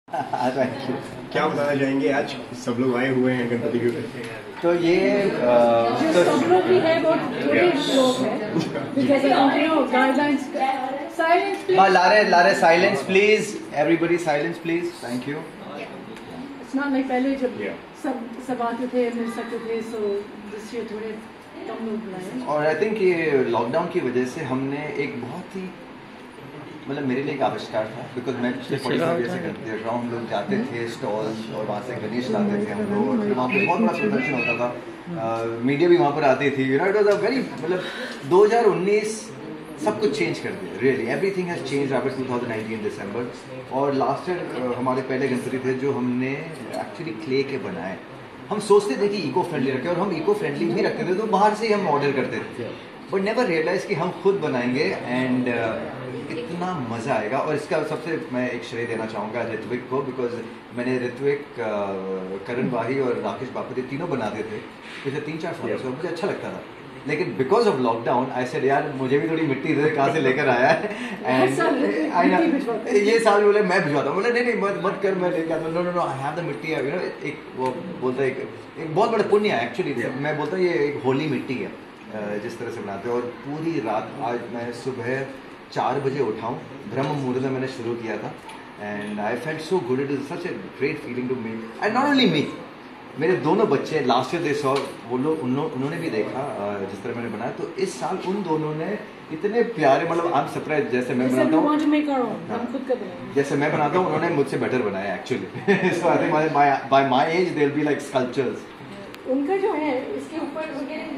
Thank you. क्या बताना चाहेंगे, आज सब लोग आए हुए हैं गणपति के ऊपर? तो ये जो सब लोग भी है वो थोड़े लोग हैं because guidelines silence please. लारे silence please, everybody silence please, thank you. It's not like पहले जब सब आते थे मिल सकते थे, so this year थोड़े कम लोग बुलाए। और आई थिंक ये लॉकडाउन की वजह से हमने एक बहुत ही मतलब मेरे लिए एक आविष्कार था, बिकॉज मैं पिछले 45 ईयर से देख रहा हूँ। हम लोग जाते थे स्टॉल्स और वहाँ से गणेश लाते थे हम लोग, और फिर वहाँ पे बहुत बड़ा प्रदर्शन होता था, मीडिया भी वहाँ पर आती थी। You know it was a very मतलब 2019 सब कुछ चेंज कर दिया, really everything has change after 2019 December. और लास्ट ईयर हमारे पहले गणपति थे जो हमने एक्चुअली क्ले के बनाए। हम सोचते थे कि इको फ्रेंडली रखें, और हम इको फ्रेंडली भी रखते थे, तो बाहर से ही हम ऑर्डर करते थे, बट नेवर रियलाइज कि हम खुद बनाएंगे एंड इतना मज़ा आएगा। और इसका सबसे मैं एक श्रेय देना चाहूँगा ऋत्विक को, बिकॉज मैंने ऋत्विक, करण वाही और राकेश बापति तीनों बनाते थे पिछले 3-4 सालों से, मुझे अच्छा लगता था। लेकिन because of lockdown I said यार मुझे भी थोड़ी मिट्टी दे, कहाँ से लेकर आया है। एंड ये साल बोले मैं भिजवाता हूँ, बोले नहीं मत कर, मैं लेके आता हूँ। नो आई हैव द मिट्टी है, यू नो। एक वो बोलता है एक बहुत बड़ा पुण्य है एक्चुअली। मैं बोलता हूँ ये एक होली मिट्टी है जिस तरह से बनाते हैं। और पूरी रात आज मैं सुबह 4 बजे उठाऊँ, ब्रह्म मुहूर्त में मैंने शुरू किया था, and I felt so good. It is such a great feeling to me, and not only me, मेरे दोनों बच्चे लास्ट ईयर दे सॉ, वो लोग उन्होंने भी देखा जिस तरह मैंने बनाया। तो इस साल उन दोनों ने इतने प्यारे, मतलब आई एम सरप्राइज, जैसे मैं बनाता हूँ जैसे मैं बनाता हूँ उन्होंने मुझसे बेटर बनाया actually. So I think by my age they will be like sculptures. उनका जो है इसके ऊपर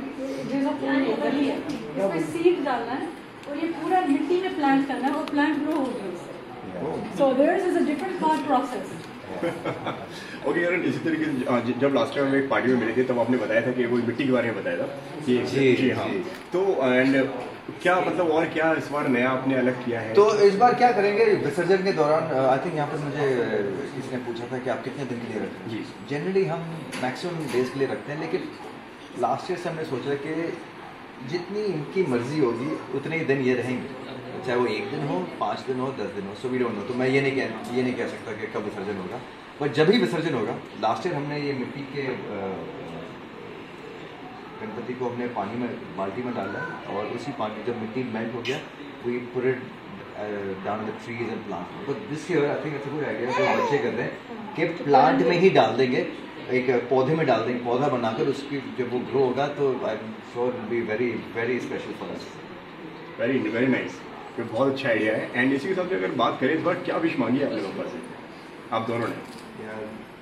इसमें सीड डालना है और ये पूरा मिट्टी में प्लांट करना है और प्लांट ग्रो होगी। So there's is a different thought process. Okay यार, इसी तरीके से जब लास्ट टाइम हम एक पार्टी में मिले थे तब आपने बताया था कि वो मिट्टी के बारे में बताया था कि जी हाँ। तो एंड क्या मतलब और क्या इस बार नया आपने अलग किया है? तो इस बार क्या करेंगे, विसर्जन के दौरान आई थिंक यहाँ पर मुझे किसी ने पूछा था कि आप कितने दिन के लिए रखते हैं। जी जनरली हम मैक्सिमम डेज के लिए रखते हैं, लेकिन लास्ट ईयर से हमने सोचा कि जितनी इनकी मर्जी होगी उतने ही दिन ये रहेंगे, चाहे वो 1 दिन हो, 5 दिन हो, 10 दिन हो, सो वी डोंट नो। तो मैं ये नहीं कह सकता कि कब विसर्जन होगा, बट जब भी विसर्जन होगा। लास्ट ईयर हमने ये मिट्टी के गणपति को हमने पानी में बाल्टी में डाला, और उसी पानी जब मिट्टी मेल्ट हो गया we put it down the trees and plant. But this year I think it's a good idea जो बच्चे कर रहे हैं कि प्लांट में ही डाल देंगे, एक पौधे में डाल देंगे, पौधा बनाकर उसकी जब वो ग्रो होगा तो I am sure will be very very special for us. Very very nice, ये बहुत अच्छा आइडिया है। एंड इसी के साथ अगर बात करें इस बार क्या विश मांगी आपने पापा से, आप दोनों ने? यार